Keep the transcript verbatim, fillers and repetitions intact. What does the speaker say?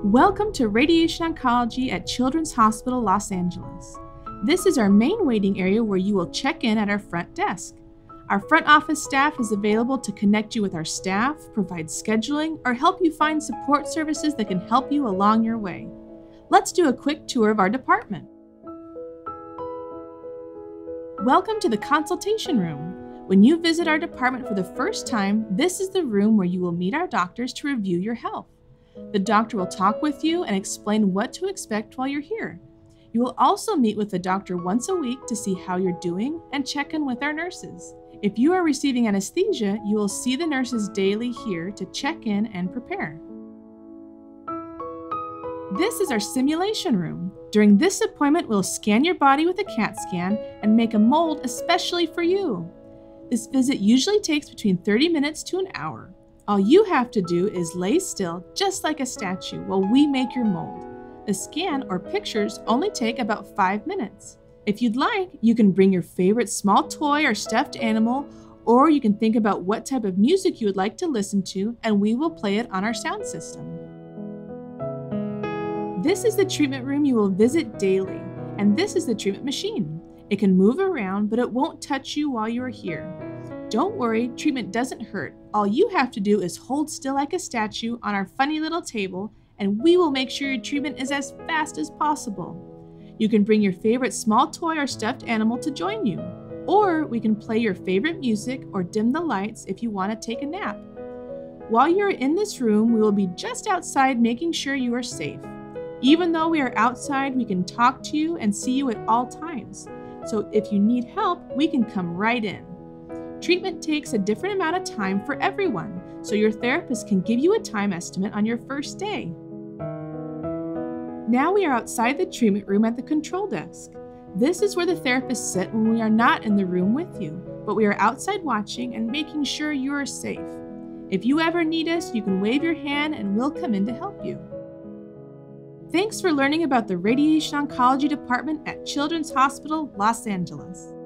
Welcome to Radiation Oncology at Children's Hospital, Los Angeles. This is our main waiting area where you will check in at our front desk. Our front office staff is available to connect you with our staff, provide scheduling, or help you find support services that can help you along your way. Let's do a quick tour of our department. Welcome to the consultation room. When you visit our department for the first time, this is the room where you will meet our doctors to review your health. The doctor will talk with you and explain what to expect while you're here. You will also meet with the doctor once a week to see how you're doing and check in with our nurses. If you are receiving anesthesia, you will see the nurses daily here to check in and prepare. This is our simulation room. During this appointment, we'll scan your body with a CAT scan and make a mold especially for you. This visit usually takes between thirty minutes to an hour. All you have to do is lay still, just like a statue, while we make your mold. The scan or pictures only take about five minutes. If you'd like, you can bring your favorite small toy or stuffed animal, or you can think about what type of music you would like to listen to, and we will play it on our sound system. This is the treatment room you will visit daily, and this is the treatment machine. It can move around, but it won't touch you while you are here. Don't worry, treatment doesn't hurt. All you have to do is hold still like a statue on our funny little table, and we will make sure your treatment is as fast as possible. You can bring your favorite small toy or stuffed animal to join you, or we can play your favorite music or dim the lights if you want to take a nap. While you're in this room, we will be just outside making sure you are safe. Even though we are outside, we can talk to you and see you at all times. So if you need help, we can come right in. Treatment takes a different amount of time for everyone, so your therapist can give you a time estimate on your first day. Now we are outside the treatment room at the control desk. This is where the therapists sit when we are not in the room with you, but we are outside watching and making sure you are safe. If you ever need us, you can wave your hand and we'll come in to help you. Thanks for learning about the Radiation Oncology Department at Children's Hospital, Los Angeles.